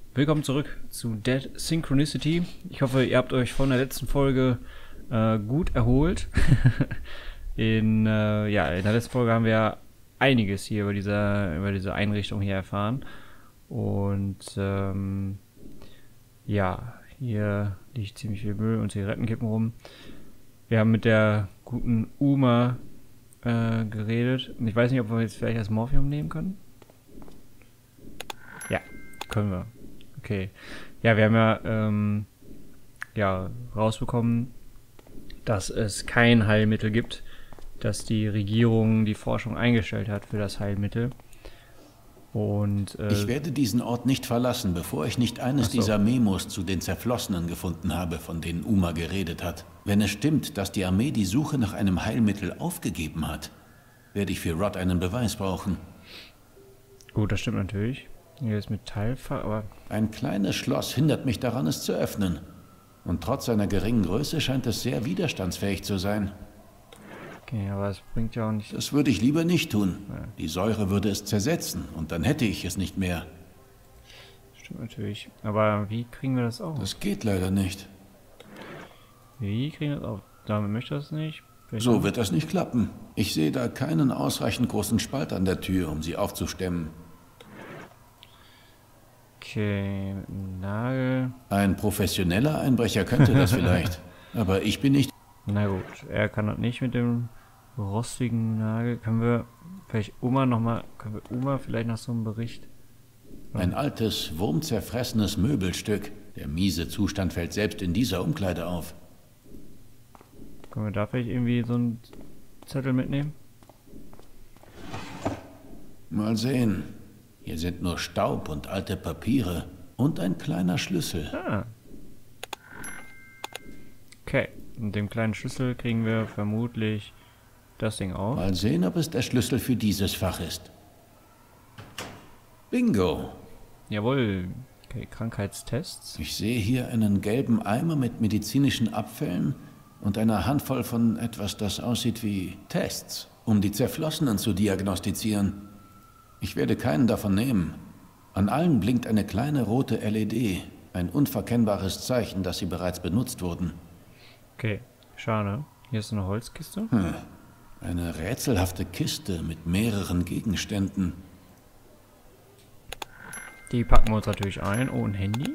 willkommen zurück zu Dead Synchronicity. Ich hoffe, ihr habt euch von der letzten Folge gut erholt. In der letzten Folge haben wir einiges hier über diese Einrichtung hier erfahren. Und hier liegt ziemlich viel Müll und Zigarettenkippen rum. Wir haben mit der guten Uma geredet. Und ich weiß nicht, ob wir jetzt vielleicht das Morphium nehmen können. Ja, können wir. Okay. Ja, wir haben rausbekommen, dass es kein Heilmittel gibt, dass die Regierung die Forschung eingestellt hat für das Heilmittel. Und ich werde diesen Ort nicht verlassen, bevor ich nicht eines dieser Memos zu den Zerflossenen gefunden habe, von denen Uma geredet hat. Wenn es stimmt, dass die Armee die Suche nach einem Heilmittel aufgegeben hat, werde ich für Rod einen Beweis brauchen. Gut, das stimmt natürlich. Hier ist Metallfach, aber... Ein kleines Schloss hindert mich daran, es zu öffnen. Und trotz seiner geringen Größe scheint es sehr widerstandsfähig zu sein. Okay, aber es bringt ja auch nicht... Das würde ich lieber nicht tun. Ja. Die Säure würde es zersetzen und dann hätte ich es nicht mehr. Stimmt natürlich. Aber wie kriegen wir das auf? Das geht leider nicht. Wie kriegen wir das auf? Damit möchte das nicht. Vielleicht So wird das nicht klappen. Ich sehe da keinen ausreichend großen Spalt an der Tür, um sie aufzustemmen. Okay, mit einem Nagel. Ein professioneller Einbrecher könnte das vielleicht. Aber ich bin nicht... Na gut, er kann das nicht mit dem rostigen Nagel. Können wir Uma vielleicht nach so einem Bericht... Ein altes, wurmzerfressenes Möbelstück. Der miese Zustand fällt selbst in dieser Umkleide auf. Können wir da vielleicht irgendwie so einen Zettel mitnehmen? Mal sehen. Hier sind nur Staub und alte Papiere und ein kleiner Schlüssel. Ah. Okay, mit dem kleinen Schlüssel kriegen wir vermutlich das Ding auf. Mal sehen, ob es der Schlüssel für dieses Fach ist. Bingo! Jawohl. Okay, Krankheitstests. Ich sehe hier einen gelben Eimer mit medizinischen Abfällen und einer Handvoll von etwas, das aussieht wie Tests, um die Zerflossenen zu diagnostizieren. Ich werde keinen davon nehmen. An allen blinkt eine kleine rote LED, ein unverkennbares Zeichen, dass sie bereits benutzt wurden. Okay, schade. Hier ist eine Holzkiste. Eine rätselhafte Kiste mit mehreren Gegenständen. Die packen wir uns natürlich ein. Oh, ein Handy.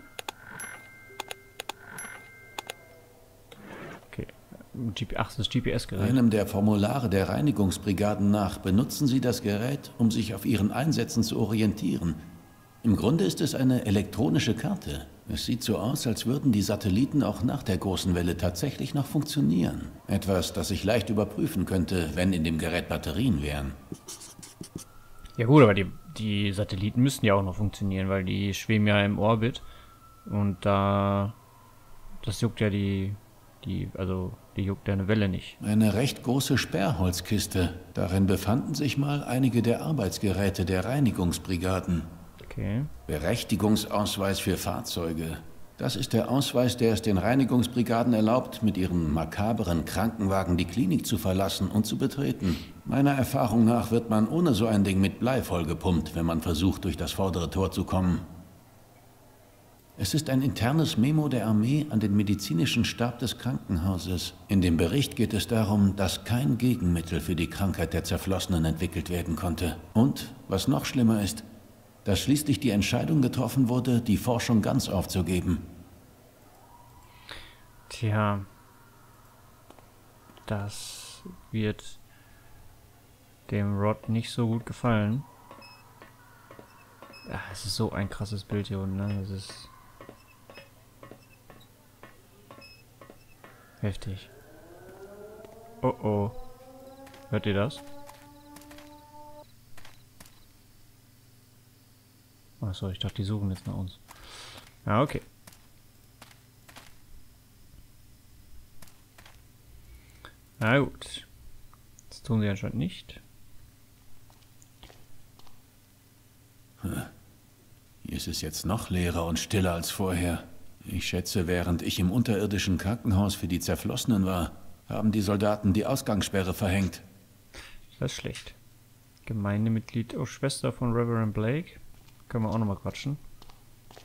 Okay. Ach, das ist das GPS-Gerät. Einem der Formulare der Reinigungsbrigaden nach benutzen Sie das Gerät, um sich auf Ihren Einsätzen zu orientieren. Im Grunde ist es eine elektronische Karte. Es sieht so aus, als würden die Satelliten auch nach der großen Welle tatsächlich noch funktionieren. Etwas, das ich leicht überprüfen könnte, wenn in dem Gerät Batterien wären. Ja gut, aber die Satelliten müssten ja auch noch funktionieren, weil die schweben ja im Orbit. Und das juckt ja die juckt ja eine Welle nicht. Eine recht große Sperrholzkiste. Darin befanden sich mal einige der Arbeitsgeräte der Reinigungsbrigaden. Okay. Berechtigungsausweis für Fahrzeuge. Das ist der Ausweis, der es den Reinigungsbrigaden erlaubt, mit ihren makaberen Krankenwagen die Klinik zu verlassen und zu betreten. Meiner Erfahrung nach wird man ohne so ein Ding mit Blei vollgepumpt, wenn man versucht, durch das vordere Tor zu kommen. Es ist ein internes Memo der Armee an den medizinischen Stab des Krankenhauses. In dem Bericht geht es darum, dass kein Gegenmittel für die Krankheit der Zerflossenen entwickelt werden konnte. Und, was noch schlimmer ist, dass schließlich die Entscheidung getroffen wurde, die Forschung ganz aufzugeben. Tja. Das wird dem Rod nicht so gut gefallen. Ja, es ist so ein krasses Bild hier unten, ne? Das ist heftig. Oh oh. Hört ihr das? Achso, ich dachte, die suchen jetzt nach uns. Ja, okay. Na gut. Das tun sie anscheinend nicht. Hier ist es jetzt noch leerer und stiller als vorher. Ich schätze, während ich im unterirdischen Krankenhaus für die Zerflossenen war, haben die Soldaten die Ausgangssperre verhängt. Das ist schlecht. Gemeindemitglied, oh, Schwester von Reverend Blake. Können wir auch nochmal quatschen.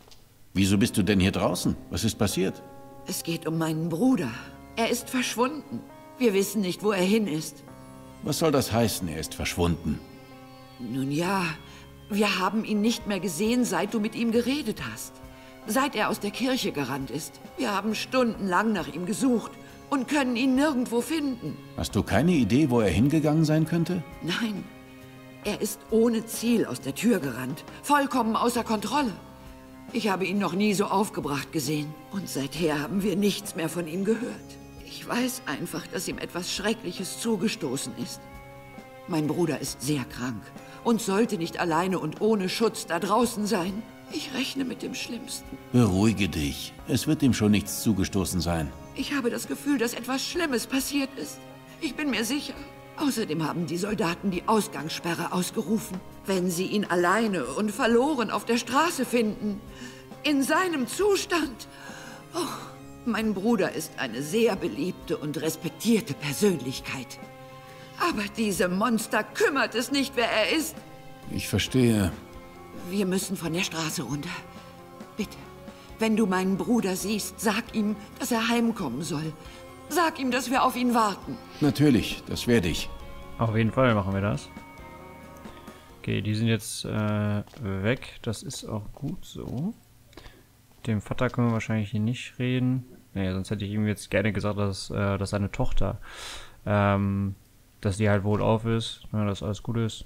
Wieso bist du denn hier draußen? Was ist passiert? Es geht um meinen Bruder. Er ist verschwunden. Wir wissen nicht, wo er hin ist. Was soll das heißen, er ist verschwunden? Nun ja, wir haben ihn nicht mehr gesehen, seit du mit ihm geredet hast. Seit er aus der Kirche gerannt ist. Wir haben stundenlang nach ihm gesucht und können ihn nirgendwo finden. Hast du keine Idee, wo er hingegangen sein könnte? Nein, er ist ohne Ziel aus der Tür gerannt. Vollkommen außer Kontrolle. Ich habe ihn noch nie so aufgebracht gesehen. Und seither haben wir nichts mehr von ihm gehört. Ich weiß einfach, dass ihm etwas Schreckliches zugestoßen ist. Mein Bruder ist sehr krank und sollte nicht alleine und ohne Schutz da draußen sein. Ich rechne mit dem Schlimmsten. Beruhige dich. Es wird ihm schon nichts zugestoßen sein. Ich habe das Gefühl, dass etwas Schlimmes passiert ist. Ich bin mir sicher. Außerdem haben die Soldaten die Ausgangssperre ausgerufen. Wenn sie ihn alleine und verloren auf der Straße finden, in seinem Zustand... Oh, mein Bruder ist eine sehr beliebte und respektierte Persönlichkeit. Aber diese Monster kümmert es nicht, wer er ist. Ich verstehe. Wir müssen von der Straße runter. Bitte, wenn du meinen Bruder siehst, sag ihm, dass er heimkommen soll. Sag ihm, dass wir auf ihn warten. Natürlich, das werde ich. Auf jeden Fall machen wir das. Okay, die sind jetzt weg. Das ist auch gut so. Dem Vater können wir wahrscheinlich hier nicht reden. Nee, sonst hätte ich ihm jetzt gerne gesagt, dass seine Tochter, dass die halt wohlauf ist, ne, dass alles gut ist.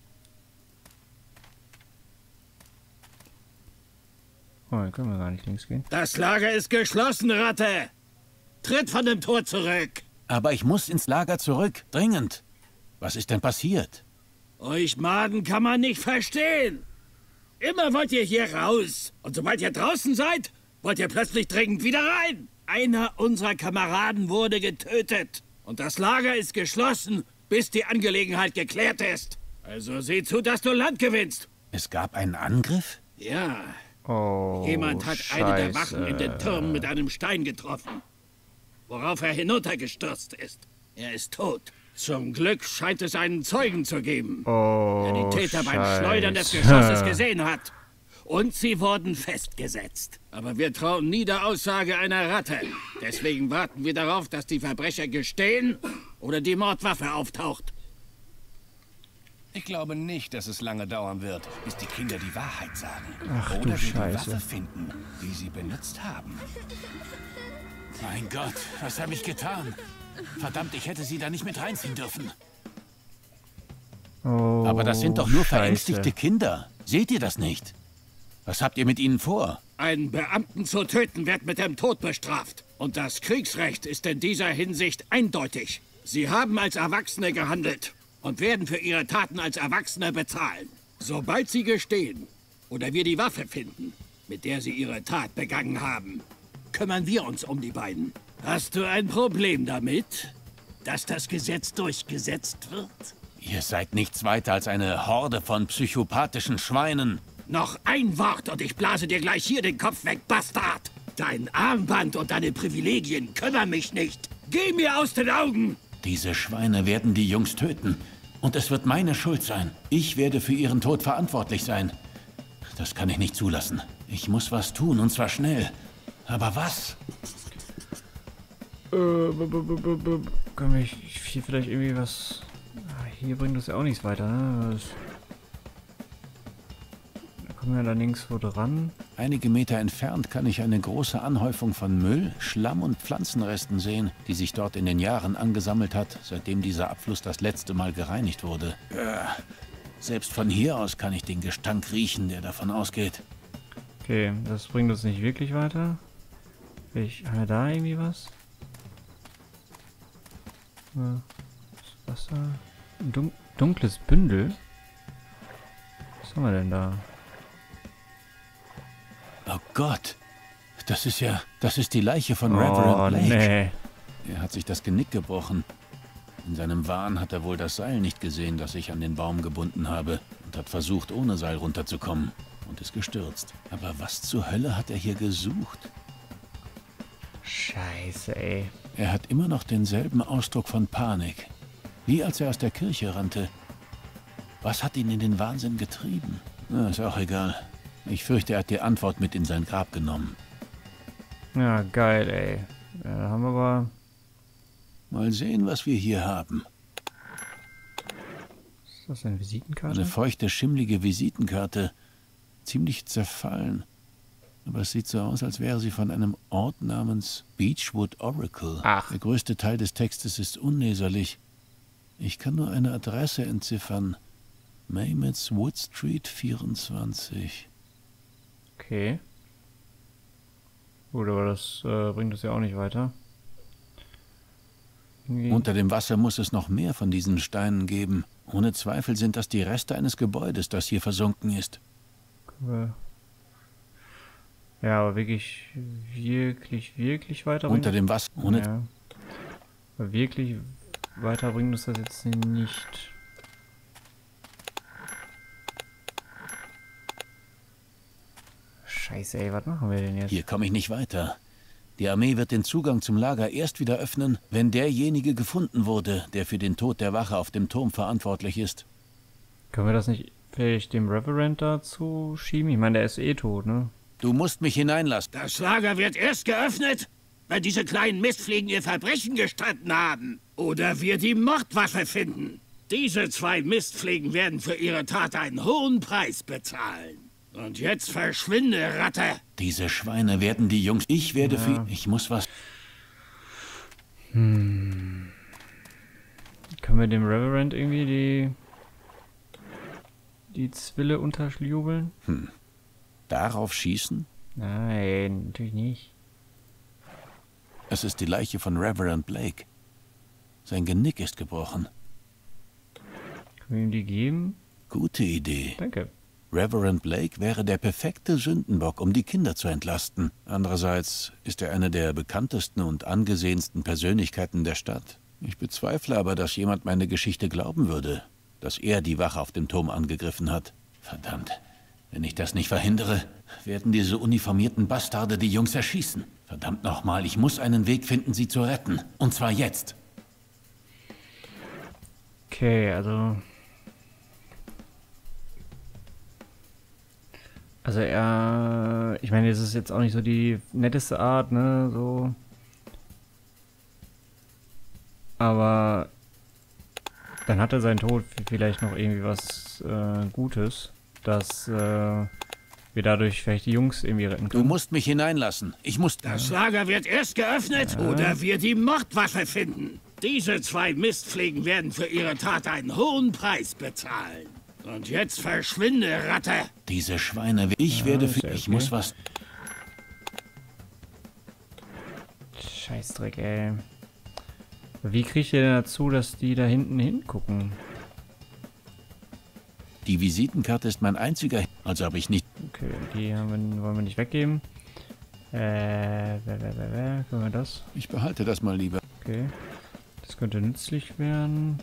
Oh, dann können wir gar nicht links gehen. Das Lager ist geschlossen, Ratte! Tritt von dem Tor zurück! Aber ich muss ins Lager zurück. Dringend. Was ist denn passiert? Euch Maden kann man nicht verstehen. Immer wollt ihr hier raus. Und sobald ihr draußen seid, wollt ihr plötzlich dringend wieder rein. Einer unserer Kameraden wurde getötet. Und das Lager ist geschlossen, bis die Angelegenheit geklärt ist. Also sieh zu, dass du Land gewinnst. Es gab einen Angriff? Ja. Oh, Jemand hat eine der Wachen in den Turm mit einem Stein getroffen, worauf er hinuntergestürzt ist. Er ist tot. Zum Glück scheint es einen Zeugen zu geben, der die Täter beim Schleudern des Geschosses gesehen hat. Und sie wurden festgesetzt. Aber wir trauen nie der Aussage einer Ratte. Deswegen warten wir darauf, dass die Verbrecher gestehen oder die Mordwaffe auftaucht. Ich glaube nicht, dass es lange dauern wird, bis die Kinder die Wahrheit sagen. Ach, du oder sie die Scheiße. Waffe finden, die sie benutzt haben. Mein Gott, was habe ich getan? Verdammt, ich hätte sie da nicht mit reinziehen dürfen. Oh, Aber das sind doch nur Scheiße. verängstigte Kinder. Seht ihr das nicht? Was habt ihr mit ihnen vor? Einen Beamten zu töten wird mit dem Tod bestraft. Und das Kriegsrecht ist in dieser Hinsicht eindeutig. Sie haben als Erwachsene gehandelt und werden für ihre Taten als Erwachsene bezahlen. Sobald sie gestehen oder wir die Waffe finden, mit der sie ihre Tat begangen haben, kümmern wir uns um die beiden. Hast du ein Problem damit, dass das Gesetz durchgesetzt wird? Ihr seid nichts weiter als eine Horde von psychopathischen Schweinen. Noch ein Wort und ich blase dir gleich hier den Kopf weg, Bastard! Dein Armband und deine Privilegien kümmern mich nicht. Geh mir aus den Augen! Diese Schweine werden die Jungs töten. Und es wird meine Schuld sein. Ich werde für ihren Tod verantwortlich sein. Das kann ich nicht zulassen. Ich muss was tun, und zwar schnell. Aber was? Können wir hier vielleicht irgendwie was... Ah, hier bringt das ja auch nichts weiter, ne? Da kommen wir da nirgendwo dran. Einige Meter entfernt kann ich eine große Anhäufung von Müll, Schlamm und Pflanzenresten sehen, die sich dort in den Jahren angesammelt hat, seitdem dieser Abfluss das letzte Mal gereinigt wurde. Selbst von hier aus kann ich den Gestank riechen, der davon ausgeht. Okay, das bringt uns nicht wirklich weiter. Haben wir da irgendwie was? Das Wasser. Ein dunkles Bündel? Was haben wir denn da? Oh Gott, das ist die Leiche von Reverend Blake. Nee. Er hat sich das Genick gebrochen. In seinem Wahn hat er wohl das Seil nicht gesehen, das ich an den Baum gebunden habe, und hat versucht, ohne Seil runterzukommen und ist gestürzt. Aber was zur Hölle hat er hier gesucht? Scheiße, ey. Er hat immer noch denselben Ausdruck von Panik, wie als er aus der Kirche rannte. Was hat ihn in den Wahnsinn getrieben? Na, ist auch egal. Ich fürchte, er hat die Antwort mit in sein Grab genommen. Ja, geil, ey. Ja, da haben wir aber... Mal sehen, was wir hier haben. Ist das eine Visitenkarte? Eine feuchte, schimmlige Visitenkarte. Ziemlich zerfallen. Aber es sieht so aus, als wäre sie von einem Ort namens Beechwood Oracle. Ach. Der größte Teil des Textes ist unleserlich. Ich kann nur eine Adresse entziffern. Maymetz Wood Street 24. Okay. Gut, aber das bringt uns ja auch nicht weiter. Irgendwie... Unter dem Wasser muss es noch mehr von diesen Steinen geben. Ohne Zweifel sind das die Reste eines Gebäudes, das hier versunken ist. Ja, aber wirklich weiter bringt Unter dem Wasser. Ohne ja. Aber wirklich weiter bringt uns das jetzt nicht. Scheiße, ey, was machen wir denn jetzt? Hier komme ich nicht weiter. Die Armee wird den Zugang zum Lager erst wieder öffnen, wenn derjenige gefunden wurde, der für den Tod der Wache auf dem Turm verantwortlich ist. Können wir das nicht vielleicht dem Reverend dazu schieben? Ich meine, der ist eh tot, ne? Du musst mich hineinlassen. Das Lager wird erst geöffnet, wenn diese kleinen Mistfliegen ihr Verbrechen gestanden haben. Oder wir die Mordwaffe finden. Diese 2 Mistfliegen werden für ihre Tat einen hohen Preis bezahlen. Und jetzt verschwinde, Ratte! Diese Schweine werden die Jungs... Ich werde für... Ich muss was... Können wir dem Reverend irgendwie die Zwille unterschlubeln? Darauf schießen? Nein, natürlich nicht. Es ist die Leiche von Reverend Blake. Sein Genick ist gebrochen. Können wir ihm die geben? Gute Idee. Danke. Reverend Blake wäre der perfekte Sündenbock, um die Kinder zu entlasten. Andererseits ist er eine der bekanntesten und angesehensten Persönlichkeiten der Stadt. Ich bezweifle aber, dass jemand meine Geschichte glauben würde, dass er die Wache auf dem Turm angegriffen hat. Verdammt. Wenn ich das nicht verhindere, werden diese uniformierten Bastarde die Jungs erschießen. Verdammt nochmal, ich muss einen Weg finden, sie zu retten. Und zwar jetzt. Okay, also ich meine, es ist jetzt auch nicht so die netteste Art, ne, so. Aber dann hat er seinen Tod vielleicht noch irgendwie was Gutes, dass wir dadurch vielleicht die Jungs irgendwie retten können. Du musst mich hineinlassen. Ich muss... Das Lager wird erst geöffnet, oder wir die Mordwaffe finden. Diese 2 Mistfliegen werden für ihre Tat einen hohen Preis bezahlen. Und jetzt verschwinde, Ratte! Diese Schweine... Ich werde für... okay. Ich muss was... Scheißdreck, ey. Wie kriege ich denn dazu, dass die da hinten hingucken? Die Visitenkarte ist mein einziger... Also habe ich nicht... Okay, die wollen wir nicht weggeben. Können wir das? Ich behalte das mal lieber. Okay. Das könnte nützlich werden.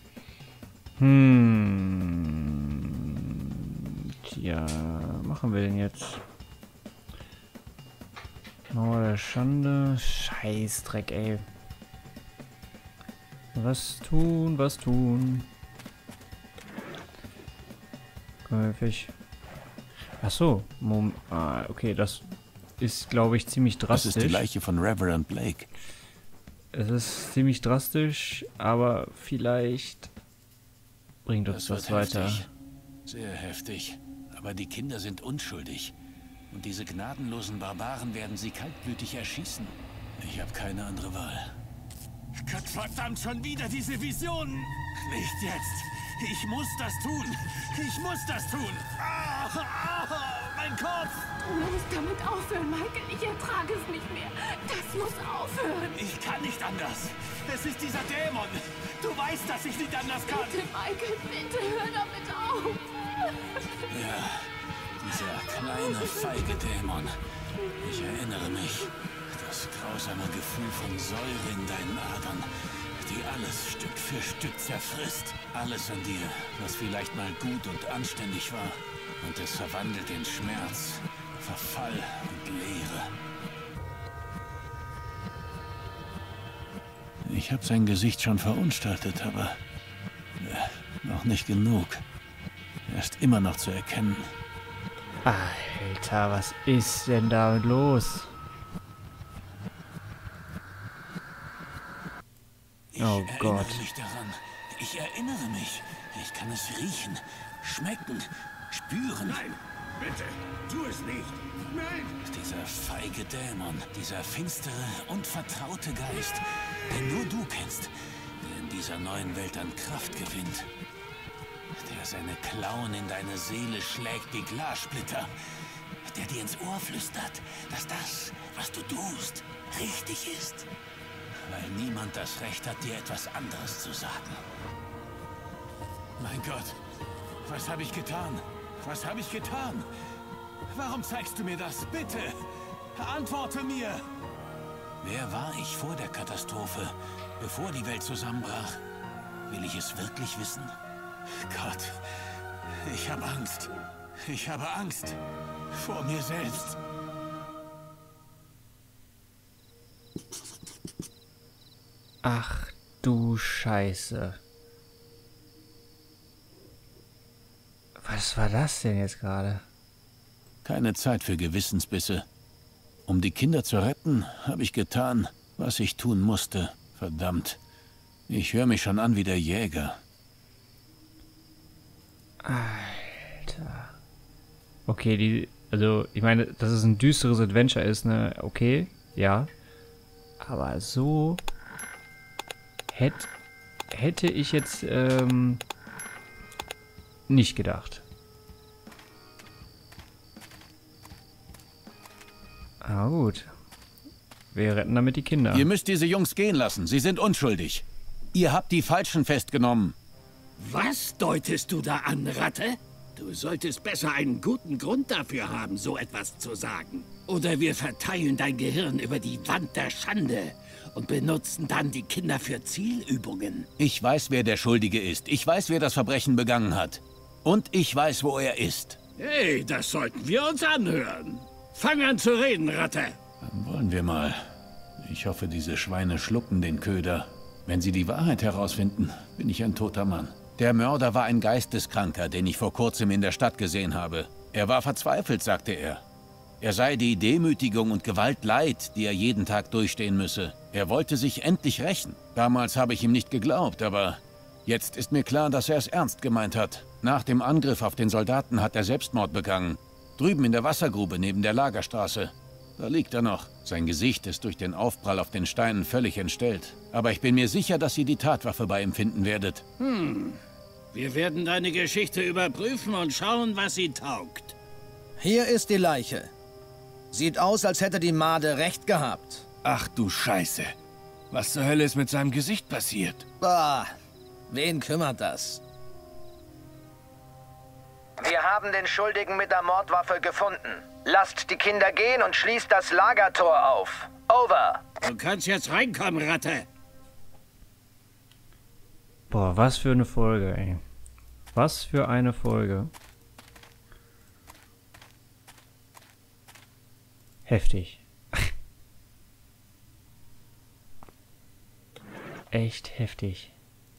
Tja, machen wir denn jetzt? Mauer der Schande. Scheißdreck, ey. Was tun? Können wir vielleicht... Achso, okay, das ist, glaube ich, ziemlich Das drastisch. ist die Leiche von Reverend Blake. Es ist ziemlich drastisch, aber vielleicht bringt uns das weiter. Heftig. Sehr heftig. Aber die Kinder sind unschuldig. Und diese gnadenlosen Barbaren werden sie kaltblütig erschießen. Ich habe keine andere Wahl. Gottverdammt, schon wieder diese Visionen! Nicht jetzt! Ich muss das tun! Ich muss das tun! Mein Kopf! Du musst damit aufhören, Michael. Ich ertrage es nicht mehr. Das muss aufhören. Ich kann nicht anders! Es ist dieser Dämon! Du weißt, dass ich nicht anders kann! Bitte, Michael, bitte hör damit auf. Ja, dieser kleine, feige Dämon. Ich erinnere mich. Das grausame Gefühl von Säure in deinen Adern, die alles Stück für Stück zerfrisst. Alles an dir, was vielleicht mal gut und anständig war. Und es verwandelt in Schmerz, Verfall und Leere. Ich habe sein Gesicht schon verunstaltet, aber noch nicht genug. Er ist immer noch zu erkennen. Alter, was ist denn da los? Oh Gott. Ich erinnere mich daran. Ich erinnere mich. Ich kann es riechen, schmecken, spüren. Nein, bitte, tu es nicht. Nein! Dieser feige Dämon, dieser finstere und vertraute Geist, den nur du kennst, der in dieser neuen Welt an Kraft gewinnt. Der seine Klauen in deine Seele schlägt wie Glassplitter. Der dir ins Ohr flüstert, dass das, was du tust, richtig ist. Weil niemand das Recht hat, dir etwas anderes zu sagen. Mein Gott, was habe ich getan? Was habe ich getan? Warum zeigst du mir das? Bitte, antworte mir! Wer war ich vor der Katastrophe, bevor die Welt zusammenbrach? Will ich es wirklich wissen? Gott, ich habe Angst. Ich habe Angst vor mir selbst. Ach du Scheiße. Was war das denn jetzt gerade? Keine Zeit für Gewissensbisse. Um die Kinder zu retten, habe ich getan, was ich tun musste. Verdammt. Ich höre mich schon an wie der Jäger. Alter. Okay, also ich meine, dass es ein düsteres Adventure ist, ne? Okay, ja. Aber so hätte ich jetzt nicht gedacht. Ah, gut. Wir retten damit die Kinder. Ihr müsst diese Jungs gehen lassen. Sie sind unschuldig. Ihr habt die Falschen festgenommen. Was deutest du da an, Ratte? Du solltest besser einen guten Grund dafür haben, so etwas zu sagen. Oder wir verteilen dein Gehirn über die Wand der Schande und benutzen dann die Kinder für Zielübungen. Ich weiß, wer der Schuldige ist. Ich weiß, wer das Verbrechen begangen hat. Und ich weiß, wo er ist. Hey, das sollten wir uns anhören. Fang an zu reden, Ratte. Dann wollen wir mal. Ich hoffe, diese Schweine schlucken den Köder. Wenn sie die Wahrheit herausfinden, bin ich ein toter Mann. Der Mörder war ein Geisteskranker, den ich vor kurzem in der Stadt gesehen habe. Er war verzweifelt, sagte er. Er sei die Demütigung und Gewalt leid, die er jeden Tag durchstehen müsse. Er wollte sich endlich rächen. Damals habe ich ihm nicht geglaubt, aber jetzt ist mir klar, dass er es ernst gemeint hat. Nach dem Angriff auf den Soldaten hat er Selbstmord begangen. Drüben in der Wassergrube neben der Lagerstraße. Da liegt er noch. Sein Gesicht ist durch den Aufprall auf den Steinen völlig entstellt. Aber ich bin mir sicher, dass ihr die Tatwaffe bei ihm finden werdet. Wir werden deine Geschichte überprüfen und schauen, was sie taugt. Hier ist die Leiche. Sieht aus, als hätte die Made recht gehabt. Ach du Scheiße. Was zur Hölle ist mit seinem Gesicht passiert? Bah, wen kümmert das? Wir haben den Schuldigen mit der Mordwaffe gefunden. Lasst die Kinder gehen und schließt das Lagertor auf. Over. Du kannst jetzt reinkommen, Ratte. Boah, was für eine Folge, ey. Was für eine Folge. Heftig. Echt heftig.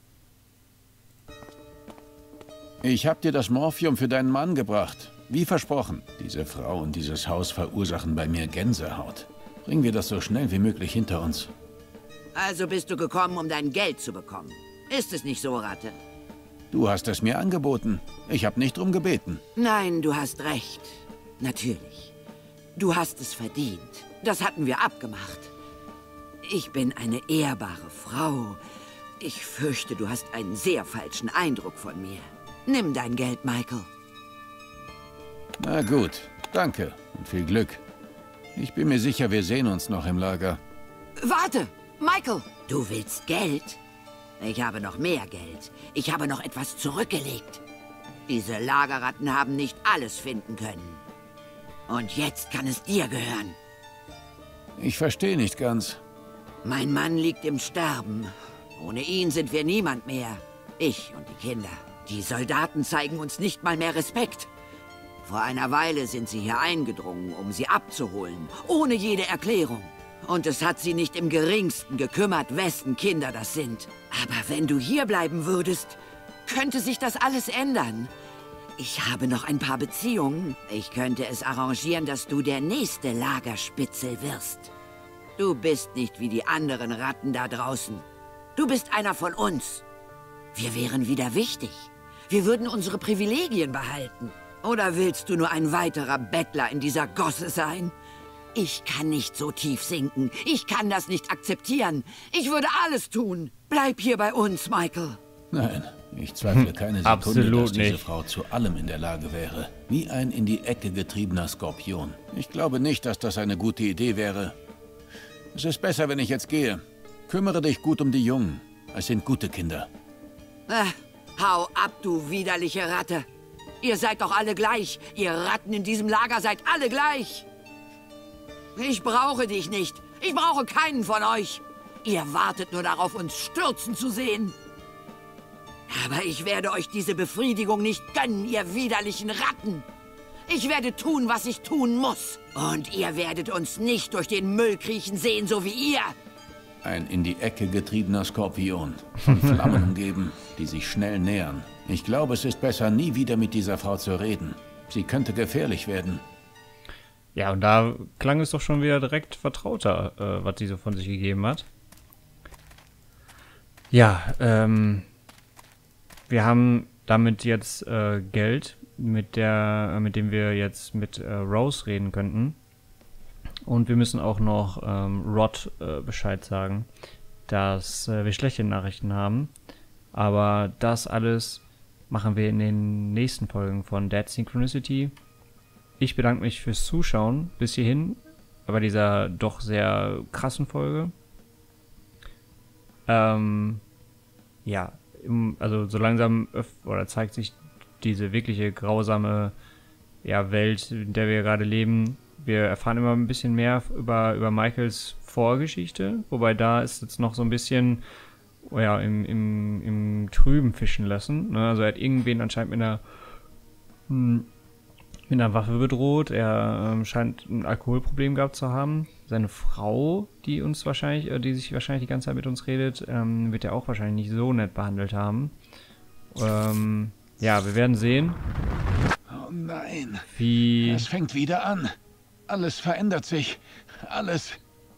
Ich habe dir das Morphium für deinen Mann gebracht. Wie versprochen. Diese Frau und dieses Haus verursachen bei mir Gänsehaut. Bringen wir das so schnell wie möglich hinter uns. Also bist du gekommen, um dein Geld zu bekommen. Ist es nicht so, Ratte? Du hast es mir angeboten. Ich habe nicht drum gebeten. Nein, du hast recht. Natürlich. Du hast es verdient. Das hatten wir abgemacht. Ich bin eine ehrbare Frau. Ich fürchte, du hast einen sehr falschen Eindruck von mir. Nimm dein Geld, Michael. Na gut, danke und viel Glück. Ich bin mir sicher, wir sehen uns noch im Lager. Warte, Michael! Du willst Geld? Ich habe noch mehr Geld. Ich habe noch etwas zurückgelegt. Diese Lagerratten haben nicht alles finden können. Und jetzt kann es dir gehören. Ich verstehe nicht ganz. Mein Mann liegt im Sterben. Ohne ihn sind wir niemand mehr. Ich und die Kinder. Die Soldaten zeigen uns nicht mal mehr Respekt. Vor einer Weile sind sie hier eingedrungen, um sie abzuholen, ohne jede Erklärung. Und es hat sie nicht im geringsten gekümmert, wessen Kinder das sind. Aber wenn du hier bleiben würdest, könnte sich das alles ändern. Ich habe noch ein paar Beziehungen. Ich könnte es arrangieren, dass du der nächste Lagerspitzel wirst. Du bist nicht wie die anderen Ratten da draußen. Du bist einer von uns. Wir wären wieder wichtig. Wir würden unsere Privilegien behalten. Oder willst du nur ein weiterer Bettler in dieser Gosse sein? Ich kann nicht so tief sinken. Ich kann das nicht akzeptieren. Ich würde alles tun. Bleib hier bei uns, Michael. Nein, ich zweifle keine Sekunde, Absolut dass diese nicht. Frau zu allem in der Lage wäre. Wie ein in die Ecke getriebener Skorpion. Ich glaube nicht, dass das eine gute Idee wäre. Es ist besser, wenn ich jetzt gehe. Kümmere dich gut um die Jungen. Es sind gute Kinder. Hau ab, du widerliche Ratte. Ihr seid doch alle gleich. Ihr Ratten in diesem Lager seid alle gleich. Ich brauche dich nicht. Ich brauche keinen von euch. Ihr wartet nur darauf, uns stürzen zu sehen. Aber ich werde euch diese Befriedigung nicht gönnen, ihr widerlichen Ratten. Ich werde tun, was ich tun muss. Und ihr werdet uns nicht durch den Müll kriechen sehen, so wie ihr. Ein in die Ecke getriebener Skorpion. Von Flammen umgeben, die sich schnell nähern. Ich glaube, es ist besser, nie wieder mit dieser Frau zu reden. Sie könnte gefährlich werden. Ja, und da klang es doch schon wieder direkt vertrauter, was sie so von sich gegeben hat. Ja, wir haben damit jetzt Geld, mit dem wir jetzt mit Rose reden könnten. Und wir müssen auch noch Rod Bescheid sagen, dass wir schlechte Nachrichten haben. Aber das alles machen wir in den nächsten Folgen von Dead Synchronicity. Ich bedanke mich fürs Zuschauen bis hierhin bei dieser doch sehr krassen Folge. Ja, also so langsam zeigt sich diese wirkliche grausame Welt, in der wir gerade leben. Wir erfahren immer ein bisschen mehr über Michaels Vorgeschichte, wobei da ist jetzt noch so ein bisschen im Trüben fischen lassen. Ne? Also er hat irgendwen anscheinend mit einer Waffe bedroht. Er scheint ein Alkoholproblem gehabt zu haben. Seine Frau, die sich wahrscheinlich die ganze Zeit mit uns redet, wird er auch wahrscheinlich nicht so nett behandelt haben. Wir werden sehen. Oh nein. Wie... Es fängt wieder an. Alles verändert sich. Alles.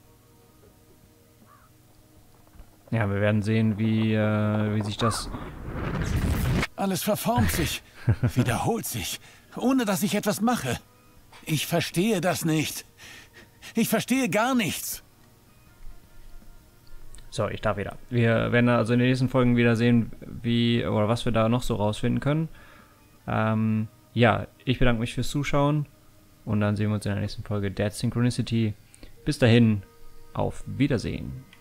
Ja, wir werden sehen, wie sich das... Alles verformt sich. Wiederholt sich. Ohne dass ich etwas mache. Ich verstehe das nicht. Ich verstehe gar nichts. So, ich darf wieder. Wir werden also in den nächsten Folgen wieder sehen, was wir da noch so rausfinden können. Ich bedanke mich fürs Zuschauen und dann sehen wir uns in der nächsten Folge Dead Synchronicity. Bis dahin, auf Wiedersehen.